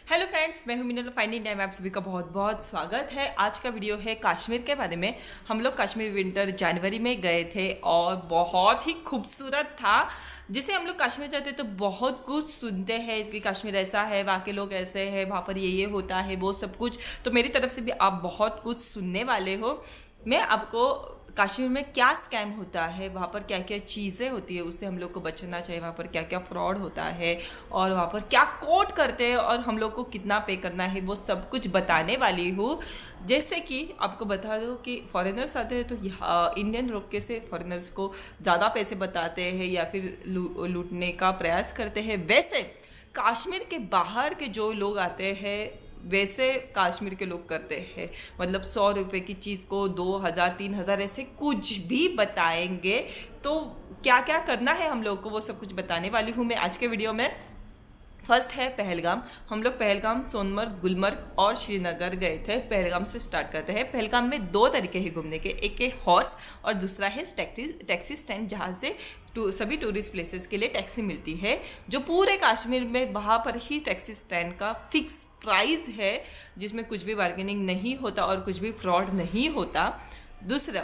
Hello friends, मैं हूं Meenal fine India में आप सभी का बहुत बहुत स्वागत है। आज का वीडियो है कश्मीर के बारे में। हम लोग कश्मीर विंटर जनवरी में गए थे और बहुत ही खूबसूरत था। जिसे हम लोग कश्मीर जाते तो बहुत कुछ सुनते हैं कि कश्मीर ऐसा है, वहाँ के लोग ऐसे हैं, वहाँ पर ये होता है, वो सब कुछ। तो मेरी तरफ से भी आप बहुत कुछ सुनने वाले हो। मैं आपको कश्मीर में क्या स्कैम होता है, वहाँ पर क्या क्या चीज़ें होती है, उससे हम लोग को बचना चाहिए, वहाँ पर क्या क्या फ्रॉड होता है और वहाँ पर क्या कोट करते हैं और हम लोग को कितना पे करना है, वो सब कुछ बताने वाली हूँ। जैसे कि आपको बता दो कि फॉरेनर्स आते हैं तो इंडियन लोग कैसे फॉरेनर्स को ज़्यादा पैसे बताते हैं या फिर लूटने का प्रयास करते हैं, वैसे कश्मीर के बाहर के जो लोग आते हैं वैसे कश्मीर के लोग करते हैं। मतलब 100 रुपए की चीज़ को 2000 3000 ऐसे कुछ भी बताएंगे। तो क्या क्या करना है हम लोग को वो सब कुछ बताने वाली हूँ मैं आज के वीडियो में। फर्स्ट है पहलगाम। हम लोग पहलगाम, सोनमर्ग, गुलमर्ग और श्रीनगर गए थे। पहलगाम से स्टार्ट करते हैं। पहलगाम में 2 तरीके हैं घूमने के, एक है हॉर्स और दूसरा है टैक्सी स्टैंड, जहाँ से सभी टूरिस्ट प्लेसेस के लिए टैक्सी मिलती है। जो पूरे कश्मीर में वहाँ पर ही टैक्सी स्टैंड का फिक्स प्राइस है, जिसमें कुछ भी बार्गेनिंग नहीं होता और कुछ भी फ्रॉड नहीं होता। दूसरा,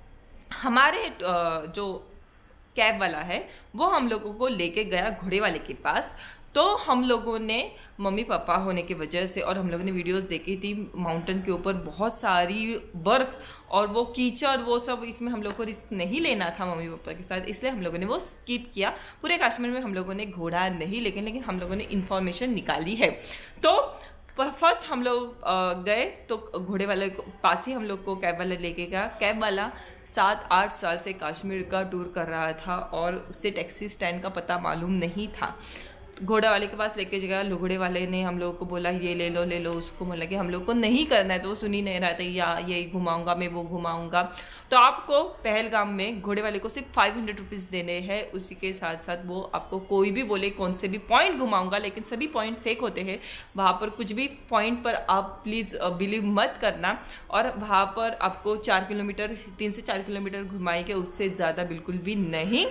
हमारे जो कैब वाला है वो हम लोगों को लेके गया घोड़े वाले के पास। तो हम लोगों ने मम्मी पापा होने की वजह से और हम लोगों ने वीडियोस देखी थी, माउंटेन के ऊपर बहुत सारी बर्फ और वो कीचड़ वो सब, इसमें हम लोग को रिस्क नहीं लेना था मम्मी पापा के साथ, इसलिए हम लोगों ने वो स्किप किया। पूरे कश्मीर में हम लोगों ने घोड़ा नहीं लेकिन हम लोगों ने इंफॉर्मेशन निकाली है। तो फर्स्ट हम लोग गए तो घोड़े वाले के पास ही हम लोग को कैब वाला लेके गया। कैब वाला 7-8 साल से कश्मीर का टूर कर रहा था और उससे टैक्सी स्टैंड का पता मालूम नहीं था। घोड़ा वाले के पास लेके गया। घोड़े वाले ने हम लोगों को बोला ये ले लो। उसको बोला कि हम लोग को नहीं करना है, तो वो सुन ही नहीं रहा था, या ये घुमाऊंगा मैं, वो घुमाऊंगा। तो आपको पहलगाम में घोड़े वाले को सिर्फ 500 रुपीज़ देने हैं। उसी के साथ साथ वो आपको कोई भी बोले कौन से भी पॉइंट घुमाऊंगा, लेकिन सभी पॉइंट फेक होते हैं। वहाँ पर कुछ भी पॉइंट पर आप प्लीज़ बिलीव मत करना। और वहाँ पर आपको 4 किलोमीटर 3 से 4 किलोमीटर घुमाएंगे, उससे ज़्यादा बिल्कुल भी नहीं।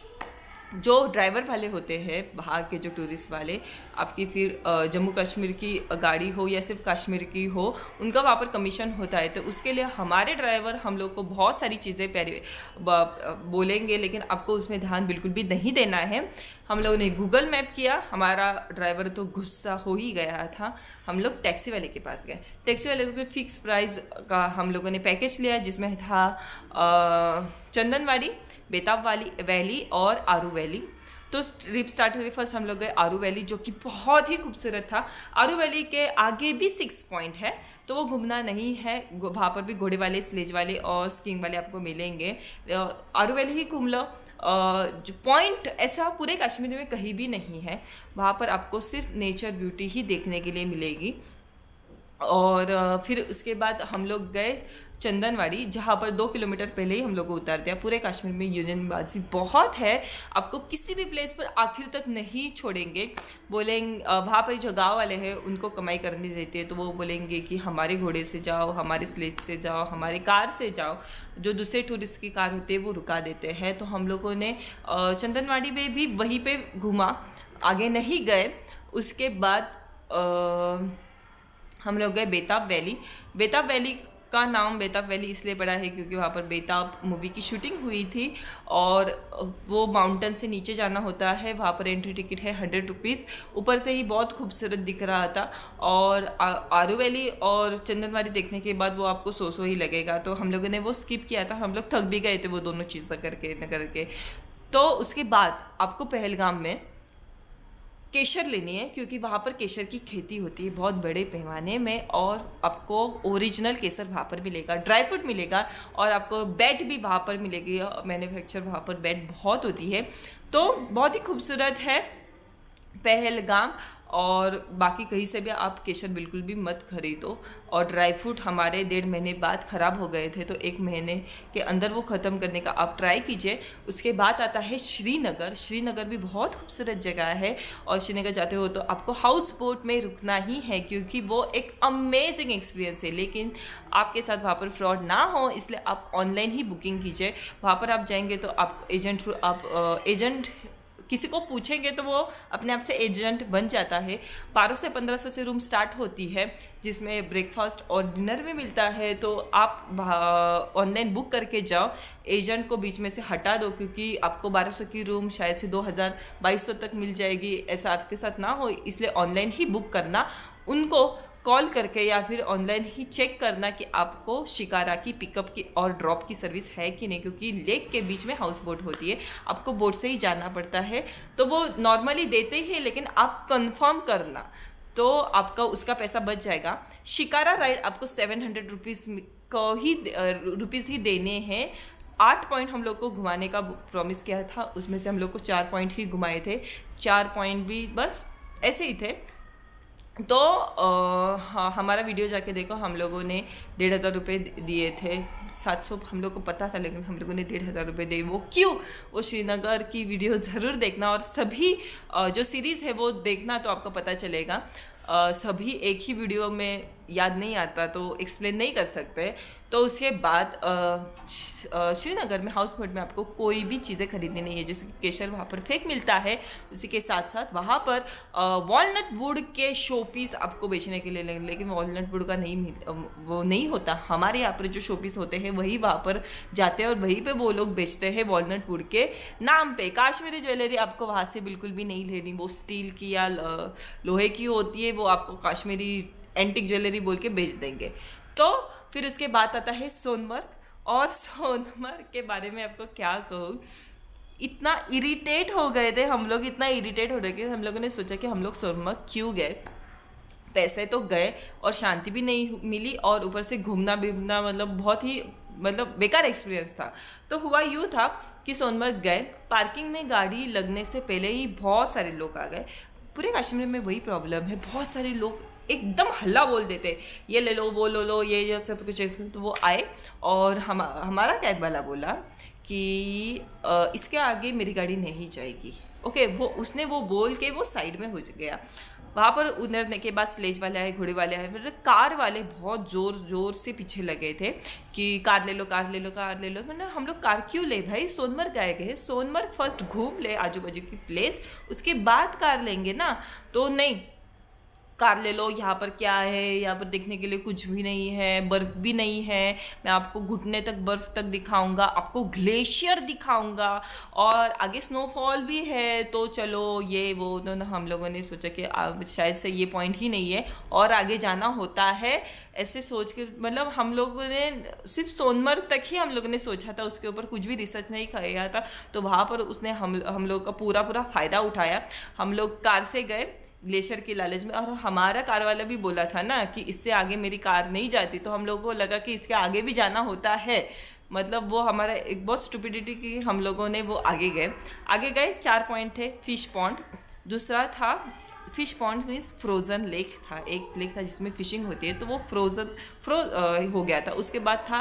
जो ड्राइवर वाले होते हैं बाहर के, जो टूरिस्ट वाले, आपकी फिर जम्मू कश्मीर की गाड़ी हो या सिर्फ कश्मीर की हो, उनका वहाँ पर कमीशन होता है। तो उसके लिए हमारे ड्राइवर हम लोग को बहुत सारी चीज़ें प्यारी बोलेंगे, लेकिन आपको उसमें ध्यान बिल्कुल भी नहीं देना है। हम लोगों ने गूगल मैप किया, हमारा ड्राइवर तो गुस्सा हो ही गया था। हम लोग टैक्सी वाले के पास गए। टैक्सी वाले को फिक्स प्राइस का हम लोगों ने पैकेज लिया, जिसमें था चंदनवाड़ी, बेताब वैली और आरू वैली। तो ट्रिप स्टार्ट हुई। फर्स्ट हम लोग गए आरू वैली, जो कि बहुत ही खूबसूरत था। आरू वैली के आगे भी 6 पॉइंट है, तो वो घूमना नहीं है। वहाँ पर भी घोड़े वाले, स्लेज वाले और स्कीइंग वाले आपको मिलेंगे। आरू वैली ही घूम लो। जो पॉइंट ऐसा पूरे कश्मीर में कहीं भी नहीं है। वहाँ पर आपको सिर्फ नेचर ब्यूटी ही देखने के लिए मिलेगी। और फिर उसके बाद हम लोग गए चंदनवाड़ी, जहाँ पर 2 किलोमीटर पहले ही हम लोग को उतार दिया। पूरे कश्मीर में यूनियनबाजी बहुत है, आपको किसी भी प्लेस पर आखिर तक नहीं छोड़ेंगे। बोलेंगे वहाँ पर जो गांव वाले हैं उनको कमाई करनी रहती है, तो वो बोलेंगे कि हमारे घोड़े से जाओ, हमारे स्लेज से जाओ, हमारी कार से जाओ। जो दूसरे टूरिस्ट की कार होती है वो रुका देते हैं। तो हम लोगों ने चंदनवाड़ी में भी वहीं पर घूमा, आगे नहीं गए। उसके बाद हम लोग गए बेताब वैली। बेताब वैली का नाम बेताब वैली इसलिए पड़ा है क्योंकि वहाँ पर बेताब मूवी की शूटिंग हुई थी और वो माउंटेन से नीचे जाना होता है। वहाँ पर एंट्री टिकट है 100 रुपीज़। ऊपर से ही बहुत खूबसूरत दिख रहा था। और आरू वैली और चंदनवाड़ी देखने के बाद वो आपको 100 ही लगेगा, तो हम लोगों ने वो स्किप किया था। हम लोग थक भी गए थे वो दोनों चीज़ें करके। तो उसके बाद आपको पहलगाम में केसर लेनी है, क्योंकि वहाँ पर केसर की खेती होती है बहुत बड़े पैमाने में, और आपको ओरिजिनल केसर वहाँ पर मिलेगा, ड्राई फ्रूट मिलेगा, और आपको बेड भी वहाँ पर मिलेगी। मैन्युफैक्चर वहाँ पर बेड बहुत होती है। तो बहुत ही खूबसूरत है पहलगाम। और बाकी कहीं से भी आप केसर बिल्कुल भी मत खरीदो। और ड्राई फ्रूट हमारे 1.5 महीने बाद ख़राब हो गए थे, तो 1 महीने के अंदर वो ख़त्म करने का आप ट्राई कीजिए। उसके बाद आता है श्रीनगर। श्रीनगर भी बहुत खूबसूरत जगह है, और श्रीनगर जाते हो तो आपको हाउस बोट में रुकना ही है, क्योंकि वो एक अमेजिंग एक्सपीरियंस है। लेकिन आपके साथ वहाँ पर फ्रॉड ना हो, इसलिए आप ऑनलाइन ही बुकिंग कीजिए। वहाँ पर आप जाएंगे तो आप एजेंट किसी को पूछेंगे तो वो अपने आप से एजेंट बन जाता है। 1200 से 1500 से रूम स्टार्ट होती है, जिसमें ब्रेकफास्ट और डिनर भी मिलता है। तो आप ऑनलाइन बुक करके जाओ, एजेंट को बीच में से हटा दो, क्योंकि आपको 1200 की रूम शायद से 2200 तक मिल जाएगी, ऐसा आपके साथ ना हो। इसलिए ऑनलाइन ही बुक करना, उनको कॉल करके या फिर ऑनलाइन ही चेक करना कि आपको शिकारा की पिकअप की और ड्रॉप की सर्विस है कि नहीं, क्योंकि लेक के बीच में हाउस बोट होती है, आपको बोट से ही जाना पड़ता है। तो वो नॉर्मली देते ही है, लेकिन आप कंफर्म करना तो आपका उसका पैसा बच जाएगा। शिकारा राइड आपको 700 रुपीज़ ही देने हैं। 8 पॉइंट हम लोग को घुमाने का प्रॉमिस किया था, उसमें से हम लोग को 4 पॉइंट ही घुमाए थे। 4 पॉइंट भी बस ऐसे ही थे। तो हाँ, हमारा वीडियो जाके देखो, हम लोगों ने 1500 रुपये दिए थे। 700 हम लोग को पता था, लेकिन हम लोगों ने 1500 रुपये दिए। वो क्यों? वो श्रीनगर की वीडियो ज़रूर देखना, और सभी जो सीरीज़ है वो देखना, तो आपको पता चलेगा। सभी एक ही वीडियो में याद नहीं आता, तो एक्सप्लेन नहीं कर सकते। तो उसके बाद श्रीनगर में हाउस बोट में आपको कोई भी चीज़ें खरीदनी नहीं है। जैसे केशर वहाँ पर फेक मिलता है, उसी के साथ साथ वहाँ पर वॉलनट वुड के शो पीस आपको बेचने के लिए लेंगे, लेकिन वॉलनट वुड का वो नहीं होता। हमारे यहाँ पर जो शो पीस होते हैं वही वहाँ पर जाते हैं, और वहीं पे वो लोग बेचते हैं वॉलनट वुड के नाम पे। काश्मीरी ज्वेलरी आपको वहाँ से बिल्कुल भी नहीं लेनी, वो स्टील की या लोहे की होती है, वो आपको काश्मीरी एंटिक ज्वेलरी बोल के बेच देंगे। तो फिर उसके बाद आता है सोनमर्ग, और सोनमर्ग के बारे में आपको क्या कहूँ, इतना इरिटेट हो गए थे हम लोग, इतना इरिटेट हो रहे कि हम लोगों ने सोचा कि हम लोग सोनमर्ग क्यों गए। पैसे तो गए और शांति भी नहीं मिली, और ऊपर से घूमना बिमना मतलब बहुत ही बेकार एक्सपीरियंस था। तो हुआ यूँ था कि सोनमर्ग गए, पार्किंग में गाड़ी लगने से पहले ही बहुत सारे लोग आ गए। पूरे कश्मीर में वही प्रॉब्लम है, बहुत सारे लोग एकदम हल्ला बोल देते, ये ले लो वो ले लो, ये सब कुछ। तो वो आए और हमारा कैब वाला बोला कि इसके आगे मेरी गाड़ी नहीं जाएगी। ओके, उसने वो बोल के वो साइड में हो गया। वहाँ पर उतरने के बाद स्लेज वाले आए, घोड़े वाले आए, फिर कार वाले बहुत जोर से पीछे लगे थे कि कार ले लो कार ले लो कार ले लो। मैंने हम लोग कार क्यों ले भाई, सोनमर्ग आए गए, सोनमर्ग फर्स्ट घूम ले आजू बाजू की प्लेस, उसके बाद कार लेंगे ना। तो नहीं, कार ले लो, यहाँ पर क्या है, यहाँ पर देखने के लिए कुछ भी नहीं है, बर्फ भी नहीं है, मैं आपको घुटने तक बर्फ तक दिखाऊंगा, आपको ग्लेशियर दिखाऊंगा, और आगे स्नोफॉल भी है। तो चलो ये वो तो हम लोगों ने सोचा कि शायद से ये पॉइंट ही नहीं है और आगे जाना होता है, ऐसे सोच के मतलब हम लोगों ने सिर्फ सोनमर्ग तक ही हम लोगों ने सोचा था, उसके ऊपर कुछ भी रिसर्च नहीं किया था। तो वहाँ पर उसने हम लोग का पूरा फ़ायदा उठाया। हम लोग कार से गए ग्लेशियर के लालच में, और हमारा कार वाला भी बोला था ना कि इससे आगे मेरी कार नहीं जाती, तो हम लोगों को लगा कि इसके आगे भी जाना होता है। मतलब वो हमारा एक बहुत स्टुपिडिटी की हम लोगों ने वो आगे गए। 4 पॉइंट थे। फिश पॉन्ड दूसरा था। Fish pond means frozen lake था, एक लेक था जिसमें फिशिंग होती है, तो वो फ्रोज हो गया था। उसके बाद था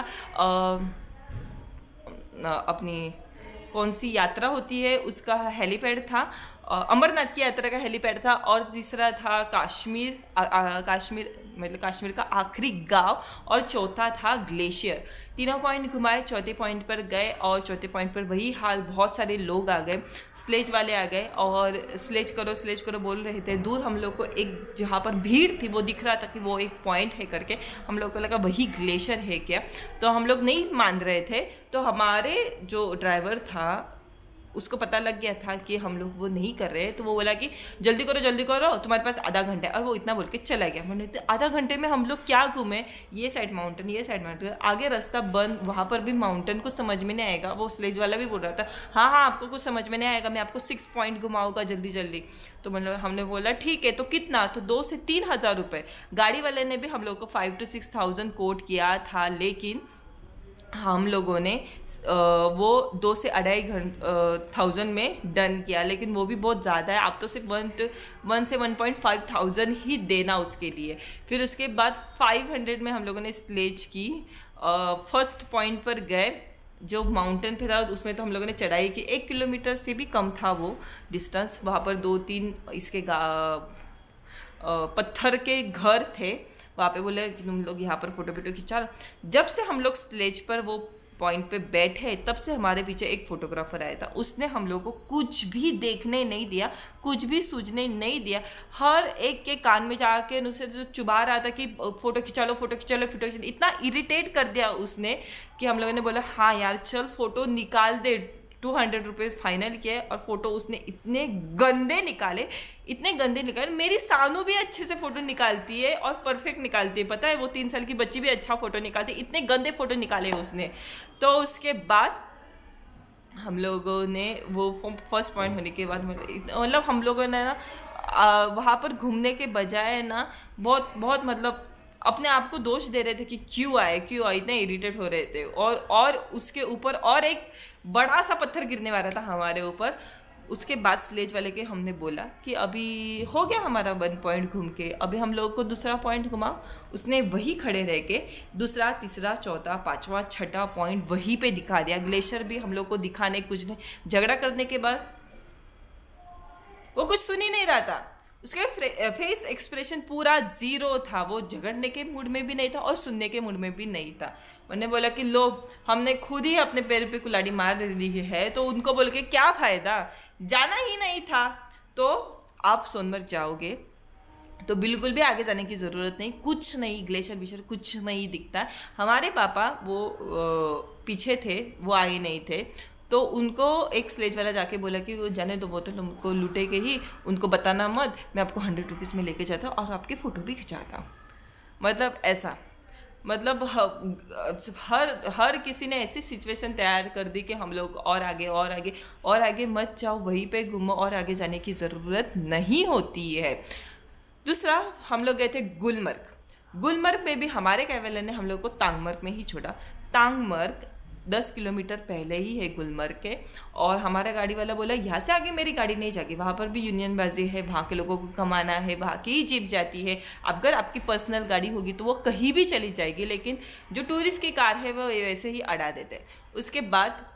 अपनी कौन सी यात्रा होती है उसका हेलीपैड था, अमरनाथ की यात्रा का हेलीपैड था। और तीसरा था कश्मीर मतलब कश्मीर का आखिरी गांव, और चौथा था ग्लेशियर। तीनों पॉइंट घुमाए, चौथे पॉइंट पर गए, और चौथे पॉइंट पर वही हाल, बहुत सारे लोग आ गए, स्लेज वाले आ गए और स्लेज करो बोल रहे थे। दूर हम लोग को एक जहाँ पर भीड़ थी वो दिख रहा था कि वो एक पॉइंट है करके, हम लोग को लगा वही ग्लेशियर है क्या, तो हम लोग नहीं मान रहे थे। तो हमारे जो ड्राइवर था उसको पता लग गया था कि हम लोग वो नहीं कर रहे, तो वो बोला कि जल्दी करो तुम्हारे पास आधा घंटा है, और वो इतना बोल के चला गया। मैंने तो आधा घंटे में हम लोग क्या घूमे, ये साइड माउंटेन, आगे रास्ता बंद, वहाँ पर भी माउंटेन कुछ समझ में नहीं आएगा। वो स्लेज वाला भी बोल रहा था हाँ आपको कुछ समझ में नहीं आएगा, मैं आपको 6 पॉइंट घुमाऊंगा जल्दी। तो मतलब हमने बोला ठीक है, तो कितना, तो 2 से 3 हज़ार रुपये। गाड़ी वाले ने भी हम लोग को 5 to 6,000 कोट किया था, लेकिन हम लोगों ने वो 2 से 2,500 में डन किया, लेकिन वो भी बहुत ज़्यादा है। आप तो सिर्फ 1 से 1,500 ही देना उसके लिए। फिर उसके बाद 500 में हम लोगों ने स्लेज की। फर्स्ट पॉइंट पर गए जो माउंटेन पे था, उसमें तो हम लोगों ने चढ़ाई की। 1 किलोमीटर से भी कम था वो डिस्टेंस। वहाँ पर 2-3 इसके पत्थर के घर थे, वहाँ पे बोले कि तुम लोग यहाँ पर फोटो खिंचा। जब से हम लोग स्टेज पर वो पॉइंट पे बैठे तब से हमारे पीछे एक फोटोग्राफर आया था। उसने हम लोगों को कुछ भी देखने नहीं दिया, कुछ भी सूझने नहीं दिया। हर एक के कान में जाके उसे जो चुबा रहा था कि फोटो खिंचा लो, फोटो खिंचा लो, फोटो खिंचा लो। इतना इरिटेट कर दिया उसने कि हम लोगों ने बोला हाँ यार चल फोटो निकाल दे। 200 रुपीज फाइनल किए और फोटो उसने इतने गंदे निकाले, इतने गंदे निकाले। मेरी सानू भी अच्छे से फोटो निकालती है और परफेक्ट निकालती है, पता है, वो 3 साल की बच्ची भी अच्छा फोटो निकालती है। इतने गंदे फोटो निकाले उसने। तो उसके बाद हम लोगों ने वो फर्स्ट पॉइंट होने के बाद मतलब हम लोगों ने ना वहाँ पर घूमने के बजाय ना बहुत मतलब अपने आप को दोष दे रहे थे कि क्यों आए, इतने इरिटेट हो रहे थे। और उसके ऊपर और एक बड़ा सा पत्थर गिरने वाला था हमारे ऊपर। उसके बाद स्लेज वाले के हमने बोला कि अभी हो गया हमारा 1 पॉइंट घूम के, अभी हम लोग को दूसरा पॉइंट घुमाओ। उसने वही खड़े रह के दूसरा, तीसरा, चौथा, 5वां, 6ठा पॉइंट वहीं पे दिखा दिया। ग्लेशियर भी हम लोग को दिखाने कुछ नहीं। झगड़ा करने के बाद वो कुछ सुन ही नहीं रहा था। उसके फेस एक्सप्रेशन पूरा 0 था। वो झगड़ने के मूड में भी नहीं था और सुनने के मूड में भी नहीं था। मैंने बोला कि लो, हमने खुद ही अपने पैर पे कुल्हाड़ी मार ली है तो उनको बोल के क्या फायदा, जाना ही नहीं था। तो आप सोनमर्ग जाओगे तो बिल्कुल भी आगे जाने की जरूरत नहीं, कुछ नहीं, ग्लेशियर विशर कुछ नहीं दिखता। हमारे पापा वो पीछे थे, वो आए नहीं थे। तो उनको एक स्लेज वाला जाके बोला कि वो जाने दो, वो तो तुमको लूटेगे ही, उनको बताना मत, मैं आपको 100 रुपीज़ में लेके जाता हूँ और आपकी फ़ोटो भी खिंचाता हूँ। मतलब ऐसा, मतलब हर किसी ने ऐसी सिचुएशन तैयार कर दी कि हम लोग और आगे मत जाओ, वहीं पे घूमो, और आगे जाने की ज़रूरत नहीं होती है। दूसरा, हम लोग गए थे गुलमर्ग में भी हमारे कैवेलर ने हम लोग को तांगमर्ग में ही छोड़ा। तांगमर्ग 10 किलोमीटर पहले ही है गुलमर्ग के। और हमारा गाड़ी वाला बोला यहाँ से आगे मेरी गाड़ी नहीं जाएगी, वहाँ पर भी यूनियन बाजी है, वहाँ के लोगों को कमाना है, वहाँ की ही जीप जाती है। अगर आपकी पर्सनल गाड़ी होगी तो वो कहीं भी चली जाएगी, लेकिन जो टूरिस्ट की कार है वो वैसे ही अड़ा देते। उसके बाद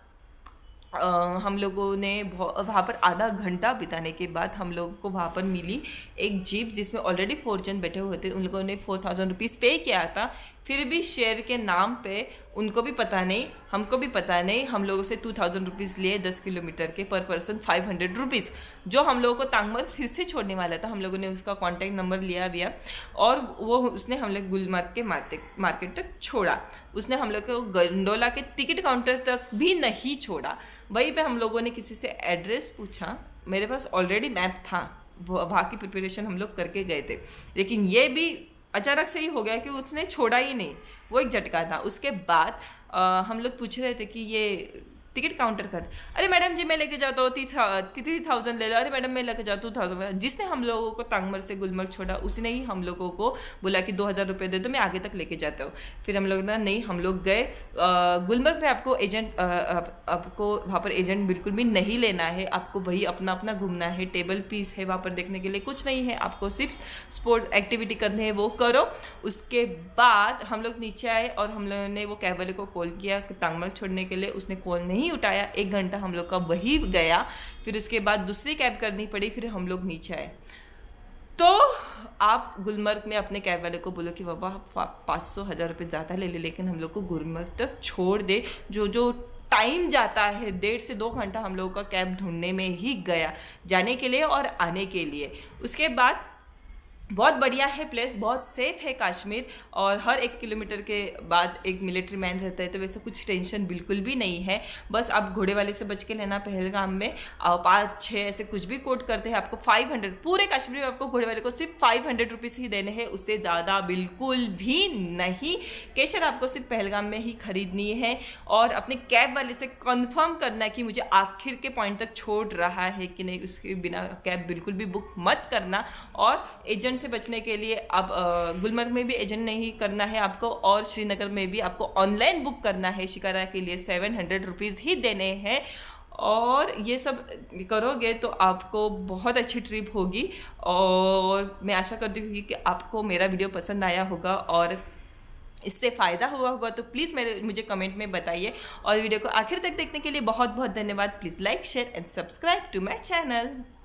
हम लोगों ने वहाँ पर आधा घंटा बिताने के बाद हम लोगों को वहाँ पर मिली एक जीप जिसमें ऑलरेडी 4 जन बैठे हुए थे। उन लोगों ने 4000 रुपीज़ पे किया था, फिर भी शेयर के नाम पे उनको भी पता नहीं, हमको भी पता नहीं, हम लोगों से 2000 रुपीज़ लिए 10 किलोमीटर के, पर पर्सन 500 रुपीज़। जो हम लोगों को तांगमर्ग फिर से छोड़ने वाला था, हम लोगों ने उसका कॉन्टैक्ट नंबर लिया और उसने हम लोग गुलमर्ग के मार्केट तक छोड़ा। उसने हम लोग को गंडोला के टिकट काउंटर तक भी नहीं छोड़ा। वहीं पे हम लोगों ने किसी से एड्रेस पूछा, मेरे पास ऑलरेडी मैप था, वहाँ की प्रिपरेशन हम लोग करके गए थे, लेकिन ये भी अचानक से ही हो गया कि उसने छोड़ा ही नहीं, वो एक झटका था। उसके बाद हम लोग पूछ रहे थे कि ये टिकट काउंटर का, अरे मैडम जी मैं लेके जाता हूँ 3000 ले लो, अरे मैडम मैं लेके जाता हूँ 2000। जिसने हम लोगों को तांगमर्ग से गुलमर्ग छोड़ा उसने ही हम लोगों को बोला कि 2000 रुपये दे दो, मैं आगे तक लेके जाता हूँ। फिर हम लोग नहीं, हम लोग गए गुलमर्ग में। आपको एजेंट आपको वहाँ पर एजेंट बिल्कुल भी नहीं लेना है, आपको वही अपना अपना घूमना है। टेबल पीस है वहाँ पर देखने के लिए, कुछ नहीं है, आपको सिर्फ स्पोर्ट एक्टिविटी करनी है, वो करो। उसके बाद हम लोग नीचे आए और हम लोगों ने वो कैब वाले को कॉल किया तांगमर्ग छोड़ने के लिए, उसने कॉल नहीं उठाया। 1 घंटा हम लोग का वही गया, फिर उसके बाद दूसरी कैब करनी पड़ी, फिर हम लोग नीचे आए। तो आप गुलमर्ग में अपने कैब वाले को बोलो कि बाबा 500-1000 रुपये ज़्यादा ले ले, लेकिन हम लोग को गुलमर्ग तक छोड़ दे। जो टाइम जाता है 1.5 से 2 घंटा हम लोगों का कैब ढूंढने में ही गया, जाने के लिए और आने के लिए। उसके बाद बहुत बढ़िया है प्लेस, बहुत सेफ है कश्मीर, और हर 1 किलोमीटर के बाद एक मिलिट्री मैन रहता है, तो वैसे कुछ टेंशन बिल्कुल भी नहीं है। बस आप घोड़े वाले से बच के लेना पहलगाम में, 5-6 ऐसे कुछ भी कोट करते हैं, आपको 500, पूरे कश्मीर में आपको घोड़े वाले को सिर्फ 500 रुपीज़ ही देने हैं, उससे ज़्यादा बिल्कुल भी नहीं। केशर आपको सिर्फ पहलगाम में ही खरीदनी है, और अपने कैब वाले से कंफर्म करना कि मुझे आखिर के पॉइंट तक छोड़ रहा है कि नहीं, उसके बिना कैब बिल्कुल भी बुक मत करना। और एजेंट से बचने के लिए आप गुलमर्ग में भी एजेंट नहीं करना है आपको, और श्रीनगर में भी आपको ऑनलाइन बुक करना है। शिकारा के लिए 700 रुपीज़ ही देने हैं, और ये सब करोगे तो आपको बहुत अच्छी ट्रिप होगी। और मैं आशा करती हूँ कि आपको मेरा वीडियो पसंद आया होगा और इससे फ़ायदा हुआ होगा, तो प्लीज़ मुझे कमेंट में बताइए। और वीडियो को आखिर तक देखने के लिए बहुत बहुत धन्यवाद। Please like, share and subscribe to my channel.